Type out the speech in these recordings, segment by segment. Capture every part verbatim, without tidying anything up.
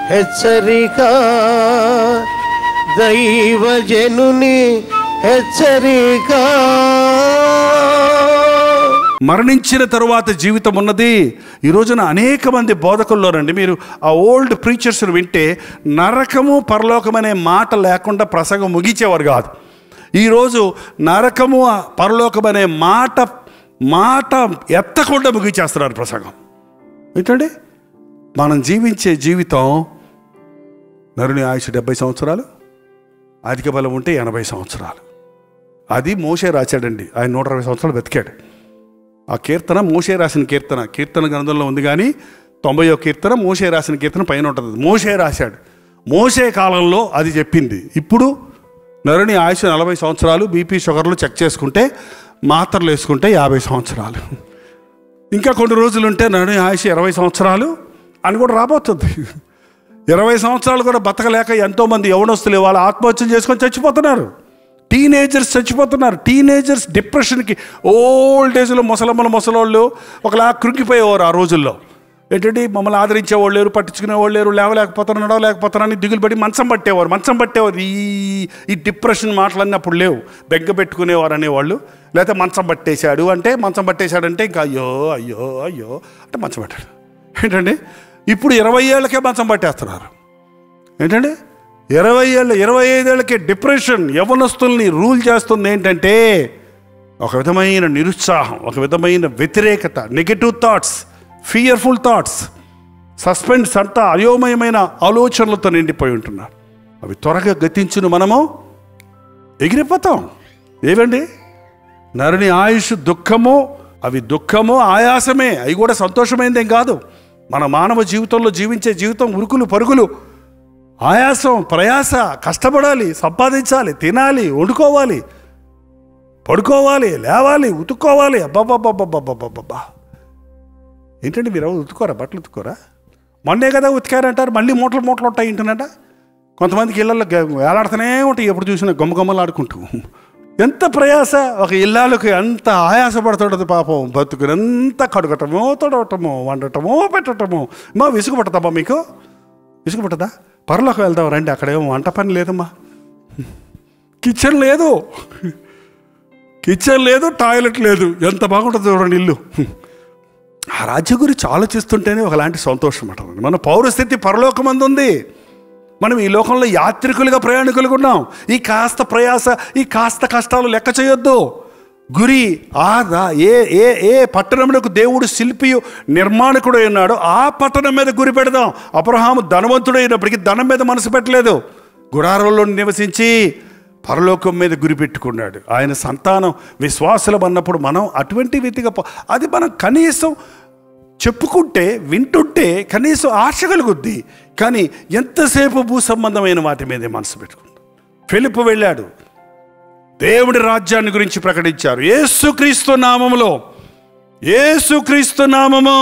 హెచ్చరిక, దైవజనుని హెచ్చరిక. మరణించిన తరువాత జీవితం ఉన్నది. ఈ రోజున అనేక మంది బోధకుల్లోనండి మీరు ఆ ఓల్డ్ ప్రీచర్స్ని వింటే నరకము పరలోకం అనే మాట లేకుండా ప్రసంగం ముగించేవారు కాదు. ఈరోజు నరకము పరలోకం అనే మాట మాట ఎత్తకుండా ముగించేస్తున్నారు ప్రసంగం. ఏంటండి, మనం జీవించే జీవితం నరుని ఆయుష్ డెబ్బై సంవత్సరాలు, అధిక బలం ఉంటే ఎనభై సంవత్సరాలు. అది మోషే రాశాడండి. ఆయన నూట అరవై సంవత్సరాలు బతికాడు. ఆ కీర్తన మోషే రాసిన కీర్తన, కీర్తన గ్రంథంలో ఉంది. కానీ తొంభైయో కీర్తన మోషే రాసిన కీర్తన పైన ఉంటుంది. మోషే రాశాడు. మోషే కాలంలో అది చెప్పింది. ఇప్పుడు నరుని ఆయుష్ నలభై సంవత్సరాలు, బీపీ షుగర్లు చెక్ చేసుకుంటే, మాత్రలు వేసుకుంటే యాభై సంవత్సరాలు. ఇంకా కొన్ని రోజులు ఉంటే నరుని ఆయుష్ ఇరవై సంవత్సరాలు అని కూడా రాబోతుంది. ఇరవై సంవత్సరాలు కూడా బతకలేక ఎంతోమంది యవనస్తులు వాళ్ళ ఆత్మహత్యలు చేసుకొని చచ్చిపోతున్నారు. టీనేజర్స్ చచ్చిపోతున్నారు. టీనేజర్స్ డిప్రెషన్కి, ఓల్డ్ ఏజ్లో ముసలమ్మల ముసలోళ్ళు ఒకలా కృంగిపోయేవారు ఆ రోజుల్లో. ఏంటంటే మమ్మల్ని ఆదరించేవాళ్ళు లేరు, పట్టించుకునేవాళ్ళు లేరు, లేవలేకపోతారు, నడవలేకపోతారని దిగులు పడి మంచం పట్టేవారు మంచం పట్టేవారు ఈ ఈ డిప్రెషన్ మాటలన్నీ అప్పుడు లేవు. బెగ్గ పెట్టుకునేవారు అనేవాళ్ళు. లేకపోతే మంచం పట్టేశాడు అంటే, మంచం పట్టేశాడంటే ఇంకా అయ్యో అయ్యో అయ్యో అంటే మంచం పట్టాడు. ఏంటండి, ఇప్పుడు ఇరవై ఏళ్ళకే మంచం పట్టేస్తున్నారు. ఏంటండి, ఇరవై ఏళ్ళ ఇరవై ఐదేళ్ళకే డిప్రెషన్ యవ్వనస్తుల్ని రూల్ చేస్తుంది. ఏంటంటే ఒక విధమైన నిరుత్సాహం, ఒక విధమైన వ్యతిరేకత, negative thoughts, fearful thoughts, suspense అంతా అయోమయమైన ఆలోచనలతో నిండిపోయి ఉంటున్నారు. అవి త్వరగా గతించును, మనము ఎగిరిపోతాం. ఏవండి, నరుని ఆయుష్ దుఃఖము, అవి దుఃఖము ఆయాసమే, అవి కూడా సంతోషమైందేం కాదు. మన మానవ జీవితంలో జీవించే జీవితం ఉరుకులు పరుగులు, ఆయాసం, ప్రయాస, కష్టపడాలి, సంపాదించాలి, తినాలి, వండుకోవాలి, పడుకోవాలి, లేవాలి, ఉతుక్కోవాలి. అబ్బాబ్బాబ్బాబ్బాబ్బాబ్బా. ఏంటండి మీరు ఉతుకోరా? బట్టలు ఉతుకోరా? మొన్నే కదా ఉతికారంటారు, మళ్ళీ మూటలు మూటలు ఉంటాయి ఇంటనట. కొంతమందికి ఇళ్ళల్లో వేలాడుతూనే ఉంటాయి, ఎప్పుడు చూసినా గమ్మగమ్మలు ఆడుకుంటూ. ఎంత ప్రయాస ఒక ఇల్లాలకి, అంత ఆయాసపడుతుంటుంది పాపం. బతుకునంత కడుగటమో, తొడవటమో, వండటమో, పెట్టటమో. మా విసుగు పట్టదమ్మా మీకు? విసుగు పట్టదా? పరలోకి వెళ్దాం రండి, అక్కడేమో వంట పని లేదమ్మా, కిచెన్ లేదు, కిచెన్ లేదు, టాయిలెట్ లేదు. ఎంత బాగుంటుంది చూడండి ఇల్లు. ఆ రాజ్యం గురించి ఆలోచిస్తుంటేనే ఒకలాంటి సంతోషం అంటారు. మన పౌరస్థితి పరలోకమందు ఉంది. మనం ఈ లోకంలో యాత్రికులుగా, ప్రయాణికులుగా ఉన్నాం. ఈ కాస్త ప్రయాస, ఈ కాస్త కష్టాలు లెక్క చేయొద్దు. గురి ఆదా ఏ ఏ ఏ పట్టణమునకు దేవుడు శిల్పియు నిర్మాణకుడు ఉన్నాడో ఆ పట్టణం మీద గురి పెడదాం. అబ్రహాము ధనవంతుడు అయినప్పటికీ ధనం మీద మనసు పెట్టలేదు. గుడారంలో నివసించి పరలోకం మీద గురి పెట్టుకున్నాడు. ఆయన సంతానం విశ్వాసులం అన్నప్పుడు మనం అటువంటి వ్యక్తిగా, అది మనం కనీసం చెప్పుకుంటే, వింటుంటే కనీసం ఆశ కలుగుద్ది. కానీ ఎంతసేపు భూ సంబంధమైన వాటి మీదే మనసు పెట్టుకుంటాం. ఫిలిప్పు వెళ్ళాడు, దేవుడి రాజ్యాన్ని గురించి ప్రకటించారు. యేసుక్రీస్తు నామములో, యేసుక్రీస్తు నామము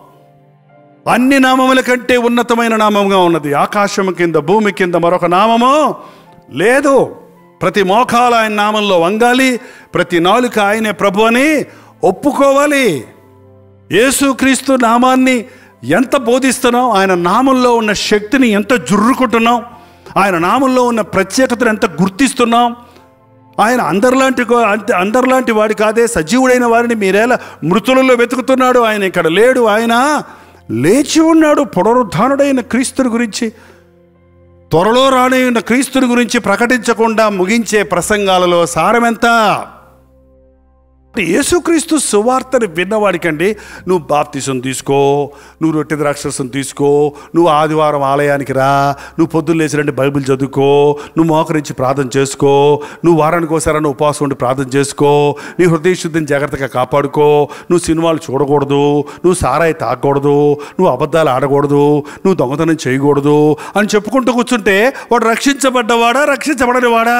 అన్ని నామముల కంటే ఉన్నతమైన నామముగా ఉన్నది. ఆకాశము కింద, భూమి కింద మరొక నామము లేదు. ప్రతి మోకాలు ఆయన నామంలో వంగాలి, ప్రతి నాలుక ఆయనే ప్రభు అని ఒప్పుకోవాలి. యేసుక్రీస్తు నామాన్ని ఎంత బోధిస్తున్నాం, ఆయన నామంలో ఉన్న శక్తిని ఎంత జుర్రుకుంటున్నాం, ఆయన నామంలో ఉన్న ప్రత్యేకతను ఎంత గుర్తిస్తున్నాం. ఆయన అందరిలాంటి అందరిలాంటి వాడి కాదే, సజీవుడైన వారిని మీరేలా మృతులలో వెతుకుతున్నాడు. ఆయన ఇక్కడ లేడు, ఆయన లేచి ఉన్నాడు. పునరుద్ధానుడైన క్రీస్తుని గురించి, త్వరలో రాని ఉన్న క్రీస్తుని గురించి ప్రకటించకుండా ముగించే ప్రసంగాలలో సారమెంత? యేసుక్రీస్తు సువార్తని విన్నవాడికండి, నువ్వు బాప్తిసం తీసుకో, నువ్వు రొట్టె ద్రాక్షరసం తీసుకో, నువ్వు ఆదివారం ఆలయానికి రా, నువ్వు పొద్దున్న లేచిరండి బైబిల్ చదువుకో, నువ్వు మోకరించి ప్రార్థన చేసుకో, నువ్వు వారానికి ఒకసారి ఉపవాసం ఉండి ప్రార్థన చేసుకో, నీ హృదయ శుద్ధిని జాగ్రత్తగా కాపాడుకో, నువ్వు సినిమాలు చూడకూడదు, నువ్వు సారాయి తాగకూడదు, నువ్వు అబద్ధాలు ఆడకూడదు, నువ్వు దొంగతనం చేయకూడదు అని చెప్పుకుంటూ కూర్చుంటే వాడు రక్షించబడ్డవాడా, రక్షించబడని వాడా?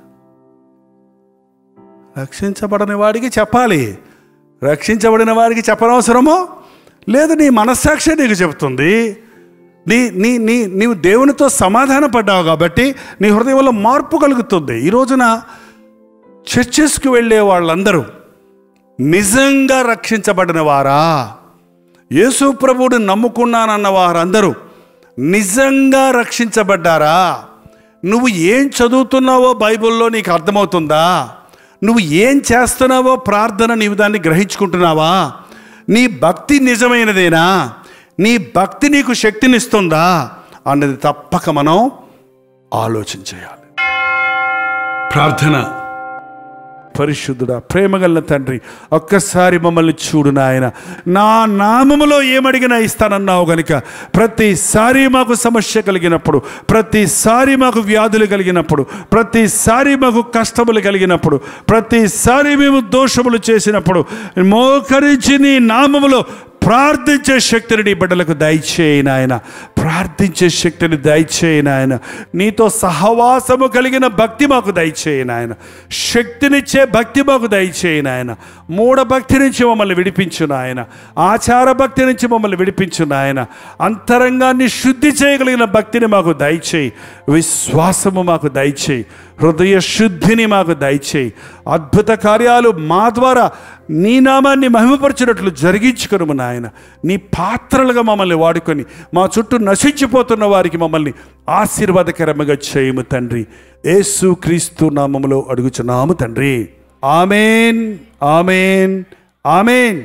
రక్షించబడని వాడికి చెప్పాలి, రక్షించబడిన వాడికి చెప్పనవసరమో లేదు. నీ మనస్సాక్షి నీకు చెప్తుంది. నీ నీ నీ నీవు దేవునితో సమాధాన పడ్డావు కాబట్టి నీ హృదయంలో మార్పు కలుగుతుంది. ఈ రోజున చర్చెస్కి వెళ్ళే వాళ్ళందరూ నిజంగా రక్షించబడిన వారా? యేసు ప్రభువుని నమ్ముకున్నానన్న వారందరూ నిజంగా రక్షించబడ్డారా? నువ్వు ఏం చదువుతున్నావో బైబిల్లో నీకు అర్థమవుతుందా? నువ్వు ఏం చేస్తున్నావో ప్రార్థన నీవు దాన్ని గ్రహించుకుంటున్నావా? నీ భక్తి నిజమైనదేనా? నీ భక్తి నీకు శక్తినిస్తుందా అన్నది తప్పక మనం ఆలోచించేయాలి. ప్రార్థన. పరిశుద్ధుడా, ప్రేమగల తండ్రి, ఒక్కసారి మమ్మల్ని చూడు నాయన. నా నామములో ఏమడిగినా ఇస్తానన్నావు గనుక ప్రతిసారి మాకు సమస్య కలిగినప్పుడు, ప్రతిసారి మాకు వ్యాధులు కలిగినప్పుడు, ప్రతిసారి మాకు కష్టములు కలిగినప్పుడు, ప్రతిసారి మేము దోషములు చేసినప్పుడు మోకరించి నీ నామములో ప్రార్థించే శక్తిని నీ బిడ్డలకు దయచేయి నాయన. ప్రార్థించే శక్తిని దయచేయి నాయన. నీతో సహవాసము కలిగిన భక్తి మాకు దయచేయి నాయన. శక్తినిచ్చే భక్తి మాకు దయచేయి నాయన. మూఢ భక్తి నుంచి మమ్మల్ని విడిపించు నాయన. ఆచార భక్తి నుంచి మమ్మల్ని విడిపించు నాయన. అంతరంగాన్ని శుద్ధి చేయగలిగిన భక్తిని మాకు దయచేయి. విశ్వాసము మాకు దయచేయి. హృదయ శుద్ధిని మాకు దయచేయి. అద్భుత కార్యాలు మా ద్వారా నీ నామాన్ని మహిమపరచినట్లు జరిగించుకొనుము నాయన. నీ పాత్రలుగా మమ్మల్ని వాడుకొని మా చుట్టూ నశించిపోతున్న వారికి మమ్మల్ని ఆశీర్వాదకరముగా చేయము తండ్రి. యేసు క్రీస్తు నామములో అడుగుచున్నాము తండ్రి. ఆమేన్, ఆమేన్, ఆమేన్.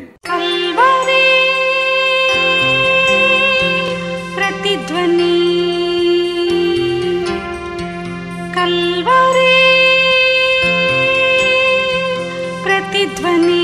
ప్రతిధ్వని కల్వరి ప్రతిధ్వని.